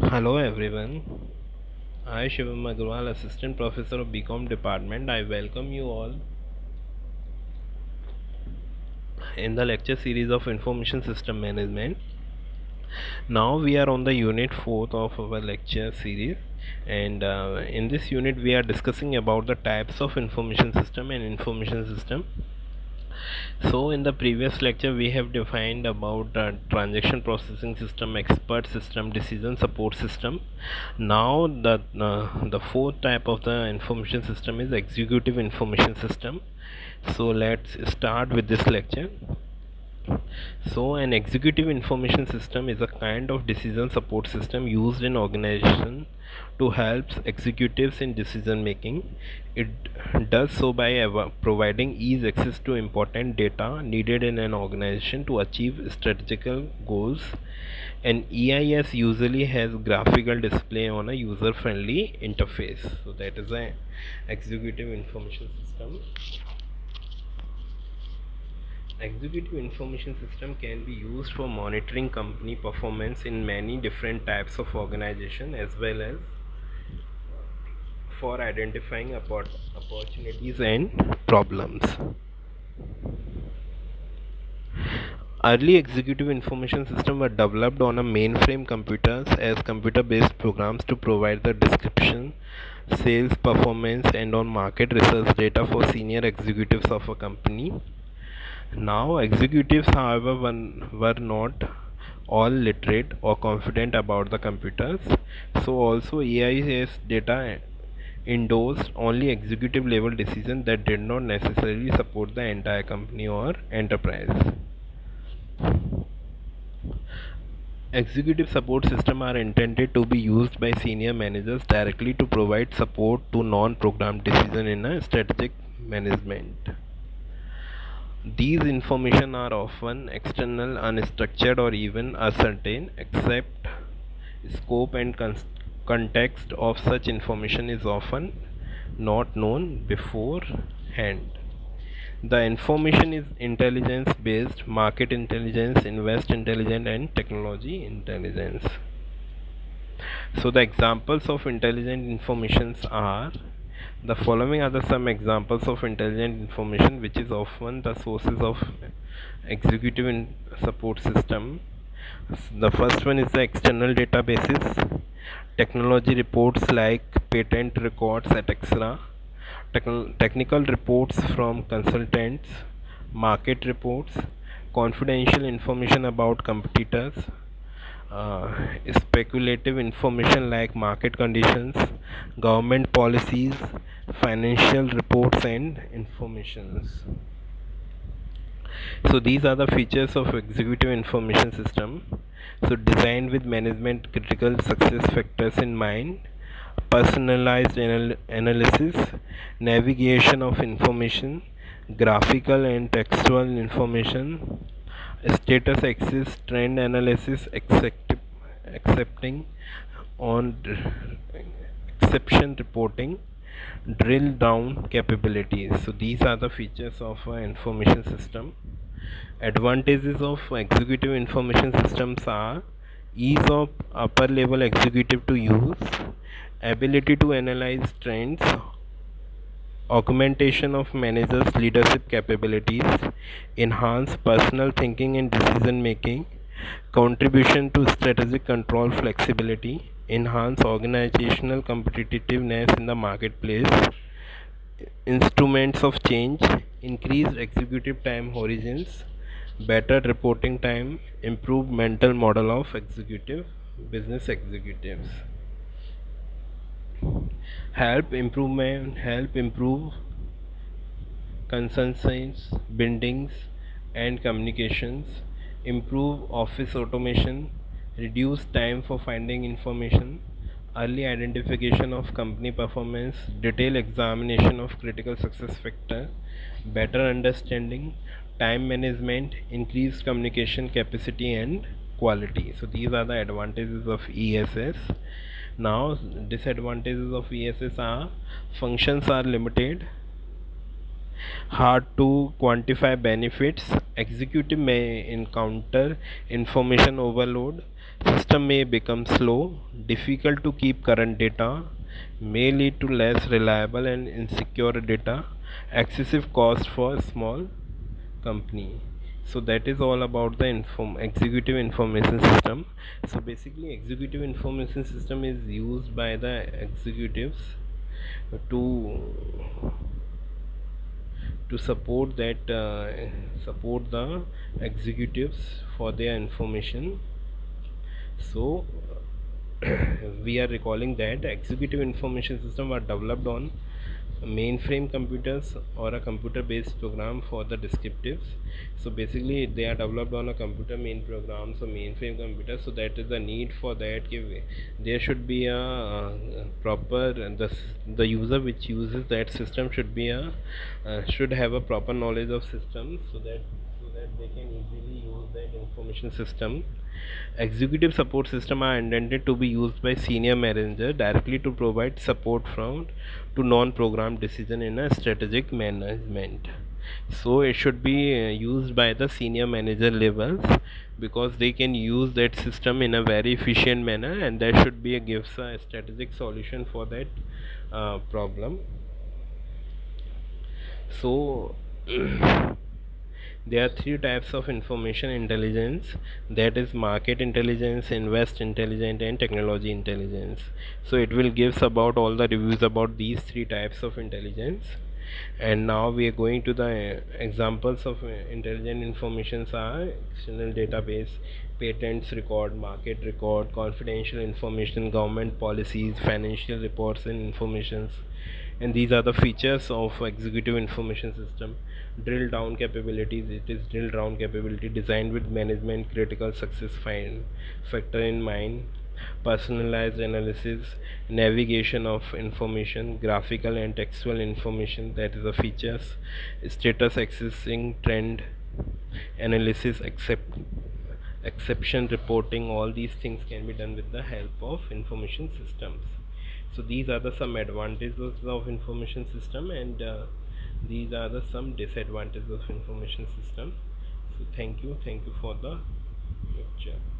Hello everyone. I Shivam Agarwal, Assistant Professor of BCom Department. I welcome you all in the lecture series of Information System Management. Now we are on the unit 4th of our lecture series, and in this unit we are discussing about the types of information system and information system. So in the previous lecture we have defined about transaction processing system, expert system, decision support system. Now the fourth type of the information system is executive information system. So let's start with this lecture. So an executive information system is a kind of decision support system used in organization to help executives in decision making. It does so by providing ease access to important data needed in an organization to achieve strategical goals. An EIS usually has graphical display on a user-friendly interface. So that is an executive information system. Executive information system can be used for monitoring company performance in many different types of organization, as well as for identifying opportunities and problems. Early executive information systems were developed on a mainframe computers as computer-based programs to provide the description, sales performance, and on market research data for senior executives of a company. Now, executives, however, were not all literate or confident about the computers, so also EIS data endorsed only executive level decisions that did not necessarily support the entire company or enterprise. Executive support systems are intended to be used by senior managers directly to provide support to non-program decisions in a strategic management. These information are often external, unstructured, or even uncertain, except scope and context of such information is often not known beforehand. The information is intelligence based, market intelligence, invest intelligence, and technology intelligence. So the examples of intelligent informations are the following are the some examples of intelligent information which is often the sources of executive support system. The first one is the external databases, technology reports like patent records, etc. Technical reports from consultants, market reports, confidential information about competitors, uh, speculative information like market conditions, government policies, financial reports, and informations. So these are the features of executive information system. So designed with management critical success factors in mind: personalized analysis, navigation of information, graphical and textual information, status access, trend analysis, accepting on exception reporting, drill down capabilities. So these are the features of an information system. Advantages of executive information systems are ease of upper level executive to use, ability to analyze trends, augmentation of managers' leadership capabilities, enhance personal thinking and decision making, contribution to strategic control flexibility, enhance organizational competitiveness in the marketplace, instruments of change, increased executive time horizons, better reporting time, improved mental model of executive business executives. Help improve consensus bindings and communications, improve office automation, reduce time for finding information, early identification of company performance, detailed examination of critical success factor, better understanding, time management, increased communication capacity and quality. So these are the advantages of ESS. Now disadvantages of ESS are: functions are limited, hard to quantify benefits, executive may encounter information overload, System may become slow, difficult to keep current data, may lead to less reliable and insecure data, excessive cost for small company. So that is all about the executive information system. So basically executive information system is used by the executives to support that support the executives for their information. So we are recalling that executive information system were developed on mainframe computers or a computer based program for the descriptives. So basically they are developed on a computer main program, so mainframe computer. So that is the need for that there should be a proper the user which uses that system should be a should have a proper knowledge of systems, so that they can easily use that information system. Executive support system are intended to be used by senior manager directly to provide support from to non-program decision in a strategic management. So it should be used by the senior manager levels, because they can use that system in a very efficient manner, and that should be gives a strategic solution for that problem. So there are three types of information intelligence, that is market intelligence, invest intelligence, and technology intelligence. So it will gives about all the reviews about these three types of intelligence. And now we are going to the examples of intelligent informations are external database, patents record, market record, confidential information, government policies, financial reports and informations. And these are the features of executive information system. Drill down capabilities, it is drill down capability designed with management critical success factor in mind. Personalized analysis, navigation of information, graphical and textual information, that is the features. Status accessing, trend analysis, exception reporting, all these things can be done with the help of information systems. So these are the some advantages of information system, and these are the some disadvantages of information system. So thank you for the lecture.